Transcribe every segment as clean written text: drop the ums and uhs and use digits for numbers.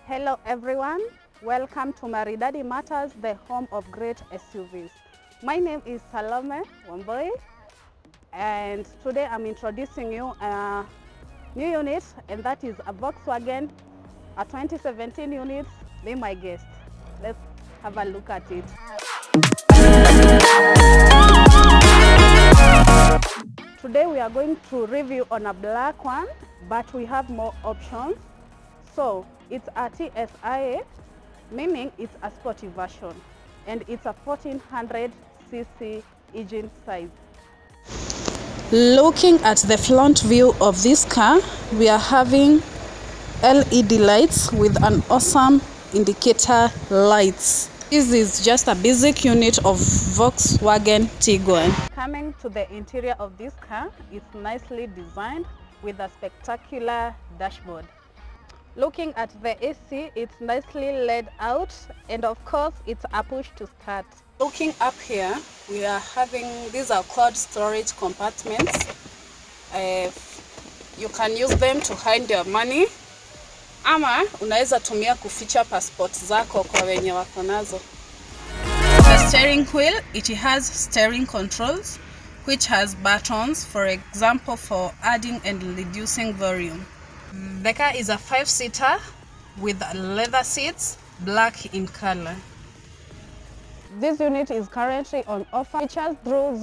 Hello everyone, welcome to Maridady Matters, the home of great SUVs. My name is Salome and today I'm introducing you a new unit, and that is a Volkswagen, a 2017 unit. Be my guest. Let's have a look at it. Today we are going to review on a black one, but we have more options. So it's a TSI, meaning it's a sporty version, and it's a 1400cc engine size. Looking at the front view of this car, we are having LED lights with an awesome indicator lights. This is just a basic unit of Volkswagen Tiguan. Coming to the interior of this car, it's nicely designed with a spectacular dashboard. Looking at the AC, it's nicely laid out, and of course it's a push to start. Looking up here, we are having, these are called storage compartments. You can use them to hide your money, ama unaweza tumia kuficha passport zako kwa wenye wako nazo. The steering wheel, it has steering controls which has buttons, for example for adding and reducing volume. The car is a 5-seater with leather seats, black in color. This unit is currently on offer. Features through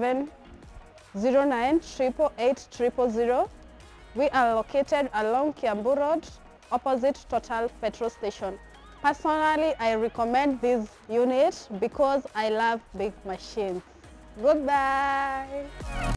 0709 888 000. We are located along Kiambu Road, opposite Total petrol station. Personally, I recommend this unit because I love big machines. Goodbye.